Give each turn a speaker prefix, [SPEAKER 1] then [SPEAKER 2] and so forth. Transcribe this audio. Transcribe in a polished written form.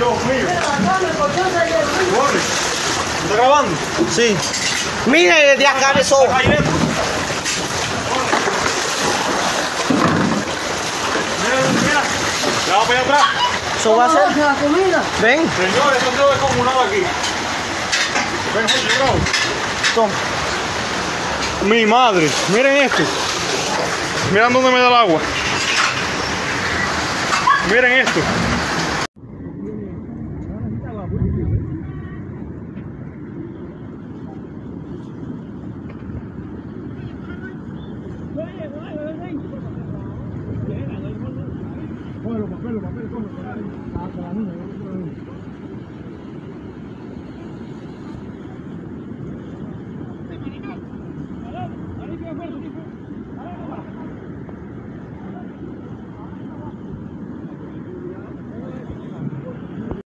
[SPEAKER 1] Dios mío. ¿Está grabando?
[SPEAKER 2] Sí. Mire desde acá eso.
[SPEAKER 1] Mira, ya va para allá atrás.
[SPEAKER 2] Eso va a ser.
[SPEAKER 3] la comida.
[SPEAKER 2] Ven.
[SPEAKER 1] Señores, esto es descomunal aquí. Ven, Jorge, bravo.
[SPEAKER 2] Toma.
[SPEAKER 1] Mi madre, miren esto. Miren dónde me da el agua. Miren esto.